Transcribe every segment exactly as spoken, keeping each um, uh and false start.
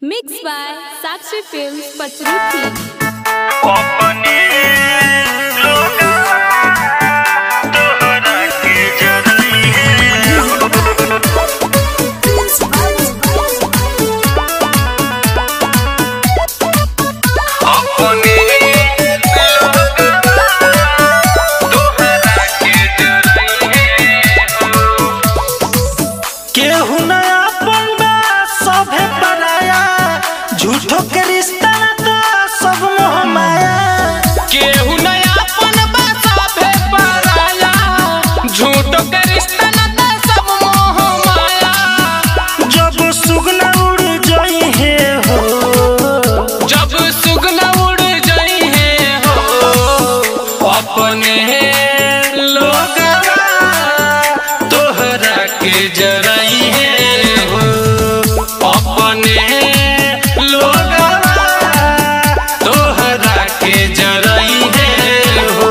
Mix by Sakshi films Pachrukhi. अपने लोग तोहरा के जरई है अपने लोग तोहरा के जरई है केहू नया बंदा सभे पराया झूठो के रिश्ता तो सब मोह माया। केहू नयापन बा सभे पराया झूठो के रिश्ता तो सब मोह माया। जब सुगना उड़ जाई है हो जब सुगना उड़ जाई है हो अपने लोग तोहरा के जरई है हो अपने लोग तोहरा के जरई है हो।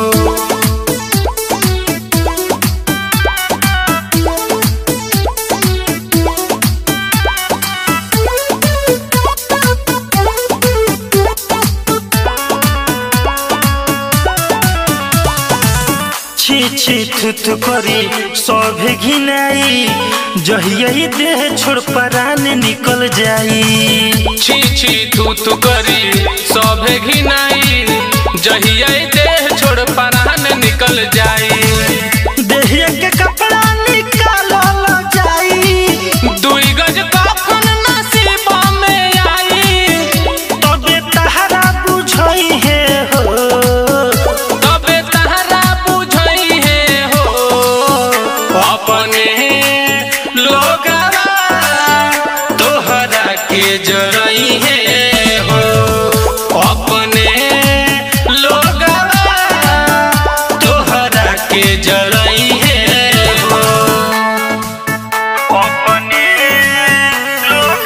छी छी थुथ करी सभे घिनाई जहिया देह छोड़ परान निकल जाई। छी छी तू तू करी सभे घिनाई जहिया देह छोड़ परान निकल जाई। देहिया के कपड़ा निकालल जाई दुई गज कफन नसीबा में आई तबे तहरा बुझई है हो तबे तहरा बुझई है हो अपने लोग तोहरा के जरई है हो अपने लोग तोहरा के जरई है हो। अपने लोग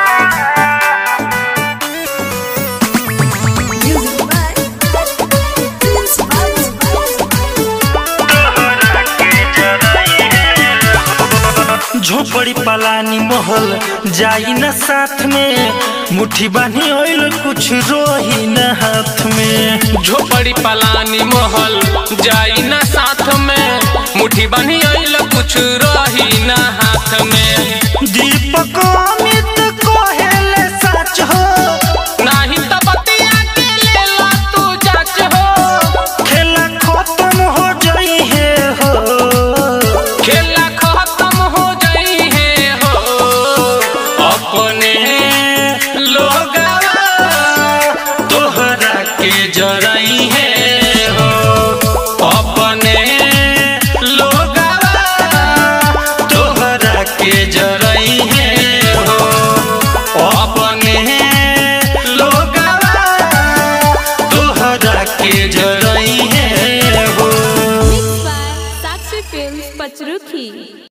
तोहरा के जरई है झोपड़ी पलानी महल जाई न साथ में मुट्ठी बानी ओइल कुछ रोही न हाथ में। झोपड़ी पलानी महल जाई ना साथ में मुट्ठी बनी आइल कुछ रही ना हाथ में। दीपक अमित कहेले सच हो नाही त बतिया के लेला तू जाच हो खेला खत्म हो जाई है हो खेला खत्म हो जाई है हो अपने लोग तोहरा के जरई है हो अपने लोग तोहरा के जरई है हो अपने लोग तोहरा के जरई है हो। Mix by Sakshi films Pachrukhi.